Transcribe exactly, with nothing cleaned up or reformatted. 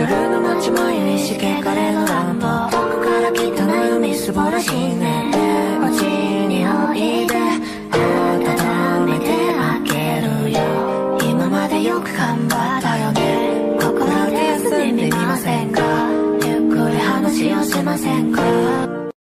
夜の街迷いしけかれの乱暴、どこから来たのよみすぼらしいね。お家においで温めてあげるよ。今までよく頑張ったよね。心で休んでみませんか。ゆっくり話をしませんか。